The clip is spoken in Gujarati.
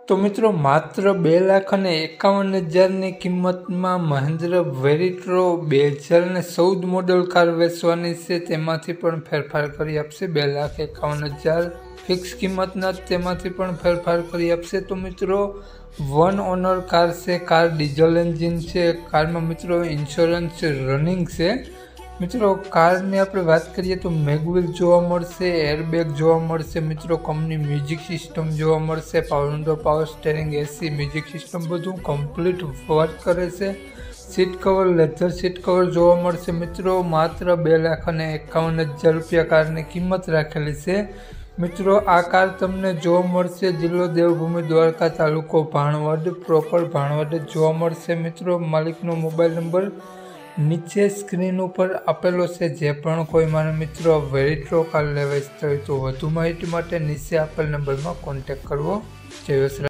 તો મિત્રો માત્ર 2,51,000ની કિંમતમાં મહિન્દ્ર વેરિટ્રો 2014 મોડલ કાર વેચવાની છે। તેમાંથી પણ ફેરફાર કરી આપશે। 2,51,000 ફિક્સ કિંમતના તેમાંથી પણ ફેરફાર કરી આપશે। તો મિત્રો 1 ઓનર કાર છે, કાર ડીઝલ એન્જિન છે, કારમાં મિત્રો ઇન્સ્યોરન્સ રનિંગ છે। મિત્રો કારની આપણે વાત કરીએ તો મેગવિલ જોવા મળશે, એરબેગ જોવા મળશે, મિત્રો કંપની મ્યુઝિક સિસ્ટમ જોવા મળશે, power window, power steering, AC, music system બધું કમ્પ્લીટ વર્ક કરે છે। Seat cover leather seat cover જોવા મળશે। મિત્રો માત્ર 2,51,000 રૂપિયા કારની કિંમત રાખેલી છે। મિત્રો આ કાર તમને જોવા મળશે જિલ્લો દેવભૂમિ દ્વારકા, તાલુકો ભાણવડ, પ્રોપર ભાણવડ જોવા મળશે। મિત્રો માલિકનો મોબાઈલ નંબર નીચે સ્ક્રીન ઉપર આપેલો છે। જે પણ કોઈ મારા મિત્રો વેરિટ્રો કાર લેવા ઈચ્છતા હોય તો વધુ માહિતી માટે નીચે આપેલ નંબરમાં કોન્ટેક્ટ કરવો। જય વસરાજ।